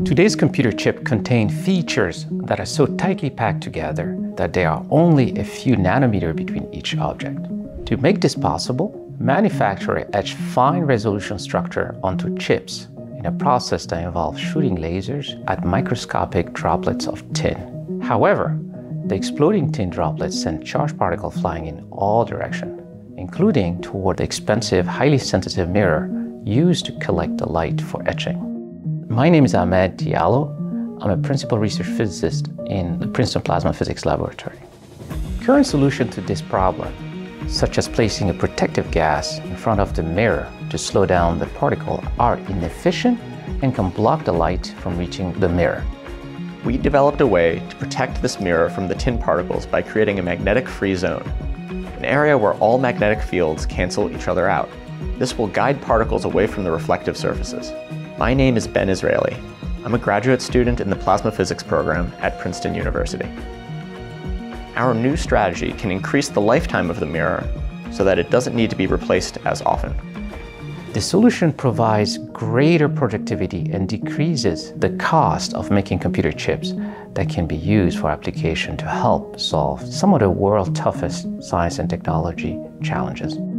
Today's computer chip contain features that are so tightly packed together that there are only a few nanometers between each object. To make this possible, manufacturers etch fine resolution structure onto chips in a process that involves shooting lasers at microscopic droplets of tin. However, the exploding tin droplets send charged particles flying in all directions, including toward the expensive, highly sensitive mirror used to collect the light for etching. My name is Ahmed Diallo. I'm a principal research physicist in the Princeton Plasma Physics Laboratory. Current solutions to this problem, such as placing a protective gas in front of the mirror to slow down the particle, are inefficient and can block the light from reaching the mirror. We developed a way to protect this mirror from the tin particles by creating a magnetic-free zone, an area where all magnetic fields cancel each other out. This will guide particles away from the reflective surfaces. My name is Ben Israeli. I'm a graduate student in the Plasma Physics program at Princeton University. Our new strategy can increase the lifetime of the mirror so that it doesn't need to be replaced as often. The solution provides greater productivity and decreases the cost of making computer chips that can be used for application to help solve some of the world's toughest science and technology challenges.